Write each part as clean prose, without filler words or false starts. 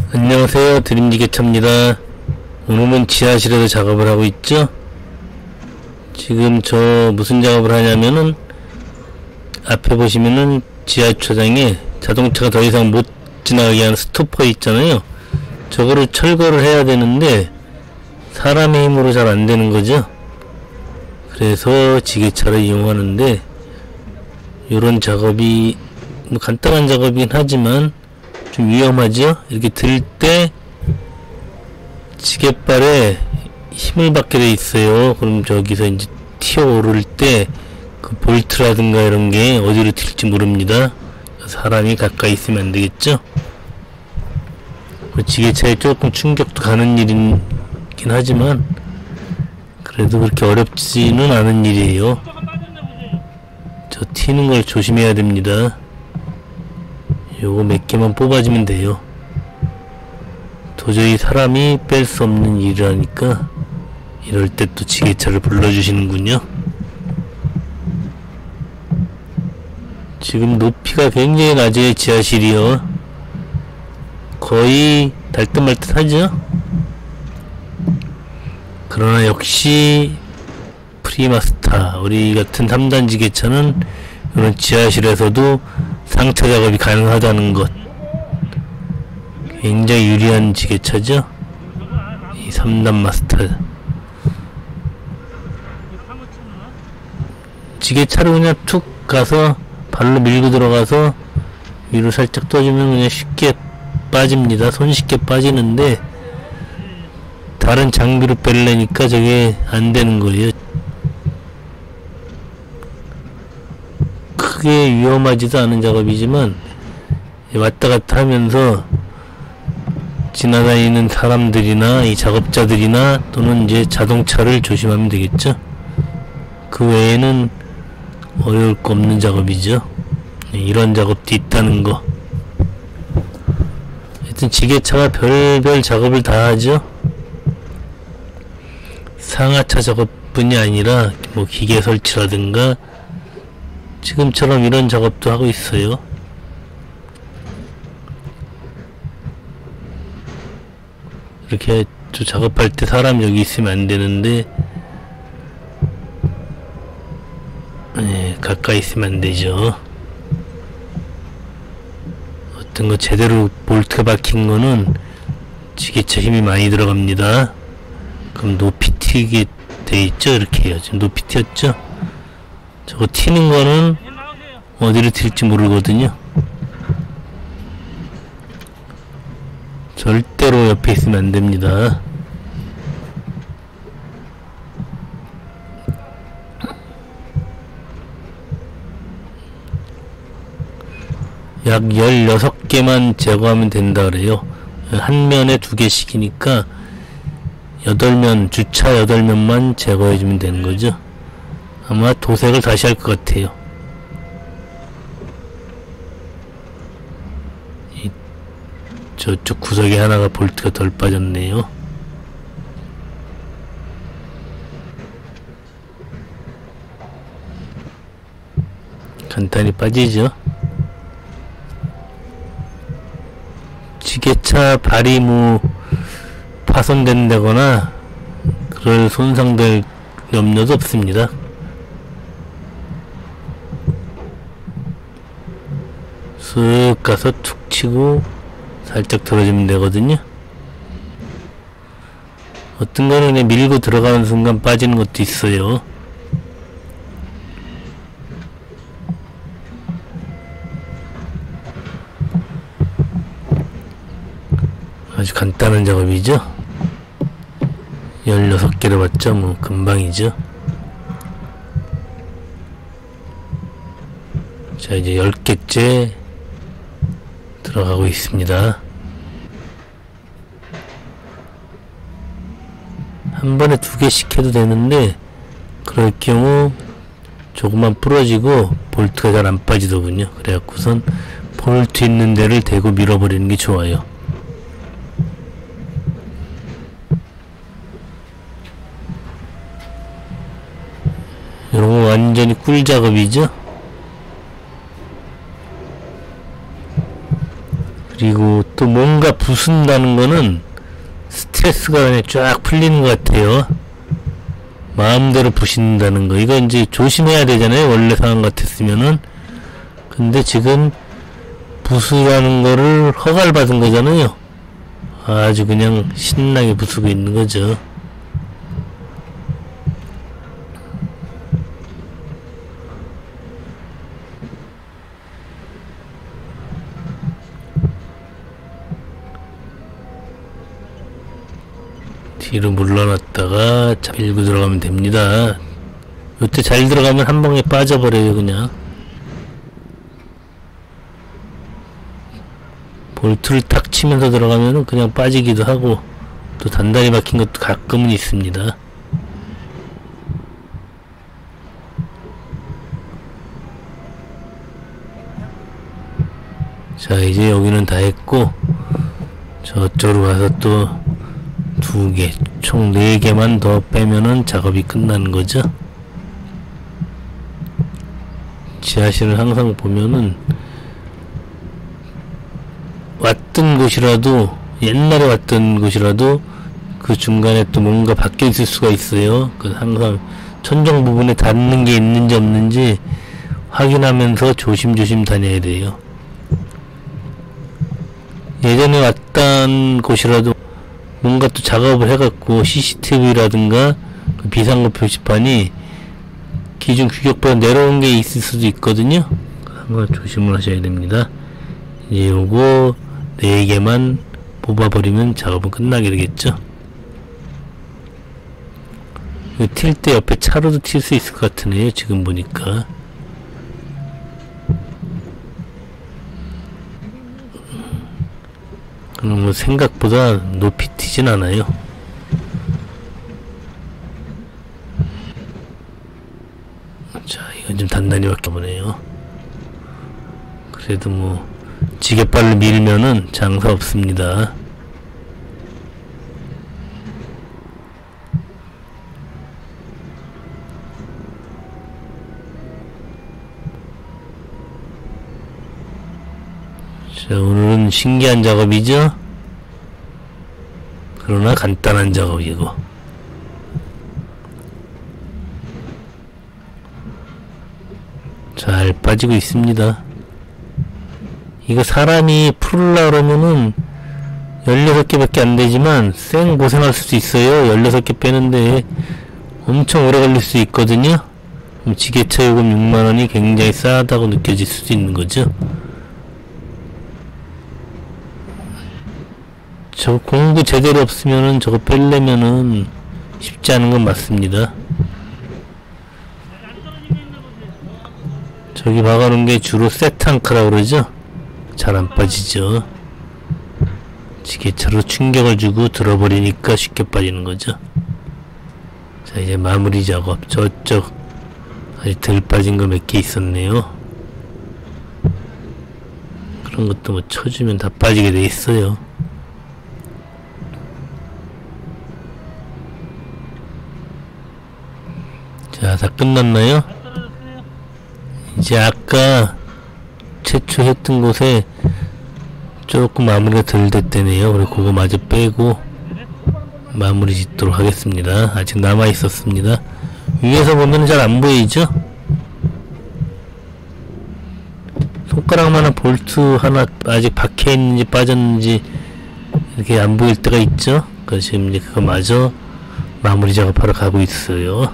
안녕하세요, 드림지게차입니다. 오늘은 지하실에서 작업을 하고 있죠. 지금 저 무슨 작업을 하냐면은 앞에 보시면은 지하주차장에 자동차가 더 이상 못 지나가게 하는 스토퍼 있잖아요. 저거를 철거를 해야 되는데 사람의 힘으로 잘 안 되는 거죠. 그래서 지게차를 이용하는데, 요런 작업이 뭐 간단한 작업이긴 하지만 좀 위험하죠. 이렇게 들 때 지게발에 힘을 받게 돼 있어요. 그럼 저기서 이제 튀어 오를 때 그 볼트라든가 이런 게 어디로 튈지 모릅니다. 사람이 가까이 있으면 안 되겠죠. 지게차에 조금 충격도 가는 일이긴 하지만 그래도 그렇게 어렵지는 않은 일이에요. 저 튀는 걸 조심해야 됩니다. 요거 몇 개만 뽑아주면 돼요. 도저히 사람이 뺄 수 없는 일이라니까 이럴 때 또 지게차를 불러주시는군요. 지금 높이가 굉장히 낮아요. 지하실이요. 거의 달듯말듯 하죠. 그러나 역시 프리마스타, 우리 같은 3단 지게차는 이런 지하실에서도 상차 작업이 가능하다는 것, 굉장히 유리한 지게차죠. 이 3단 마스터. 지게차를 그냥 툭 가서 발로 밀고 들어가서 위로 살짝 떠주면 그냥 쉽게 빠집니다. 손쉽게 빠지는데 다른 장비로 빼려니까 저게 안 되는 거예요. 크게 위험하지도 않은 작업이지만 왔다 갔다 하면서 지나다니는 사람들이나 이 작업자들이나 또는 이제 자동차를 조심하면 되겠죠. 그 외에는 어려울 거 없는 작업이죠. 이런 작업도 있다는 거. 하여튼 지게차가 별별 작업을 다 하죠. 상하차 작업뿐이 아니라 뭐 기계 설치라든가 지금처럼 이런 작업도 하고 있어요. 이렇게 저 작업할 때 사람 여기 있으면 안 되는데, 가까이 있으면 안 되죠. 어떤 거 제대로 볼트가 박힌 거는 지게차 힘이 많이 들어갑니다. 그럼 높이 튀게 돼 있죠. 이렇게 해요. 지금 높이 튀었죠. 저거 튀는 거는 어디로 튈지 모르거든요. 절대로 옆에 있으면 안 됩니다. 약 16개만 제거하면 된다 그래요. 한 면에 2개씩이니까 8면, 주차 8면만 제거해주면 되는 거죠. 아마 도색을 다시 할 것 같아요. 저쪽 구석에 하나가 볼트가 덜 빠졌네요. 간단히 빠지죠. 지게차 발이 뭐 파손된다거나 그럴 손상될 염려도 없습니다. 쓱 가서 툭 치고 살짝 들어주면 되거든요. 어떤 거는 그냥 밀고 들어가는 순간 빠지는 것도 있어요. 아주 간단한 작업이죠. 16개를 봤죠. 뭐 금방이죠. 자, 이제 10개째 들어가고 있습니다. 한 번에 2개씩 해도 되는데 그럴 경우 조금만 부러지고 볼트가 잘 안 빠지더군요. 그래갖고선 볼트 있는 데를 대고 밀어버리는 게 좋아요. 이런 거 완전히 꿀 작업이죠. 그리고 또 뭔가 부순다는 거는 스트레스가 그냥 쫙 풀리는 것 같아요. 마음대로 부신다는 거, 이거 이제 조심해야 되잖아요, 원래 상황 같았으면은. 근데 지금 부수라는 거를 허가를 받은 거잖아요. 아주 그냥 신나게 부수고 있는 거죠. 뒤로 물러났다가 밀고 들어가면 됩니다. 이때 잘 들어가면 한 방에 빠져버려요. 그냥 볼트를 탁 치면서 들어가면 그냥 빠지기도 하고, 또 단단히 막힌 것도 가끔은 있습니다. 자, 이제 여기는 다 했고 저쪽으로 가서 또 2개, 총 4개만 더 빼면은 작업이 끝나는 거죠. 지하실을 항상 보면은 왔던 곳이라도, 옛날에 왔던 곳이라도 그 중간에 또 뭔가 바뀌어 있을 수가 있어요. 그 항상 천정 부분에 닿는 게 있는지 없는지 확인하면서 조심조심 다녀야 돼요. 예전에 왔던 곳이라도 뭔가 또 작업을 해갖고 CCTV라든가 그 비상구 표시판이 기준 규격보다 내려온 게 있을 수도 있거든요. 한번 조심을 하셔야 됩니다. 이제 요거 4개만 뽑아버리면 작업은 끝나게 되겠죠. 튈 때 옆에 차로도 튈 수 있을 것 같으네요, 지금 보니까. 그럼 뭐 생각보다 높이 튀진 않아요. 자, 이건 좀 단단히 바뀌어보네요. 그래도 뭐 지게발로 밀면은 장사 없습니다. 자, 오늘은 신기한 작업이죠? 그러나 간단한 작업이고. 잘 빠지고 있습니다. 이거 사람이 풀으려고 그러면은 16개밖에 안 되지만 쌩 고생할 수도 있어요. 16개 빼는데 엄청 오래 걸릴 수 있거든요. 그럼 지게차 요금 6만원이 굉장히 싸다고 느껴질 수도 있는 거죠. 저 공구 제대로 없으면은 저거 빼려면은 쉽지 않은 건 맞습니다. 저기 박아놓은 게 주로 세트앙크라고 그러죠? 잘 안 빠지죠. 지게차로 충격을 주고 들어버리니까 쉽게 빠지는 거죠. 자, 이제 마무리 작업. 저쪽 아직 덜 빠진 거 몇 개 있었네요. 그런 것도 뭐 쳐주면 다 빠지게 돼 있어요. 자, 다 끝났나요? 이제 아까 최초 했던 곳에 조금 마무리가 덜 됐대네요. 그리고 그거 마저 빼고 마무리 짓도록 하겠습니다. 아직 남아 있었습니다. 위에서 보면 잘 안 보이죠? 손가락만한 볼트 하나 아직 박혀 있는지 빠졌는지 이렇게 안 보일 때가 있죠? 그래서 지금 이제 그거 마저 마무리 작업하러 가고 있어요.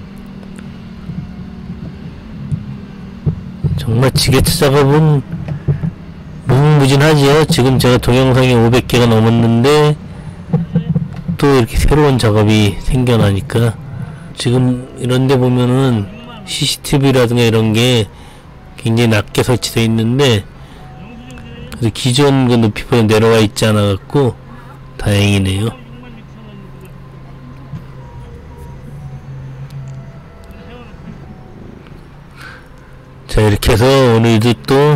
정말 지게차 작업은 무궁무진하지요. 지금 제가 동영상이 500개가 넘었는데 또 이렇게 새로운 작업이 생겨나니까, 지금 이런데 보면은 CCTV라든가 이런 게 굉장히 낮게 설치되어 있는데 기존 그 높이보다 내려와 있지 않아 갖고 다행이네요. 자, 이렇게 해서 오늘도 또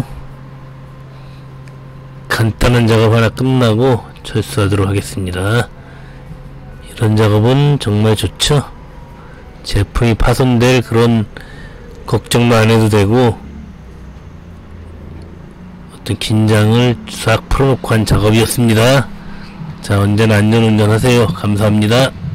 간단한 작업 하나 끝나고 철수하도록 하겠습니다. 이런 작업은 정말 좋죠. 제품이 파손될 그런 걱정만 안 해도 되고, 어떤 긴장을 싹 풀어놓고 한 작업이었습니다. 자, 언제나 안전운전 하세요. 감사합니다.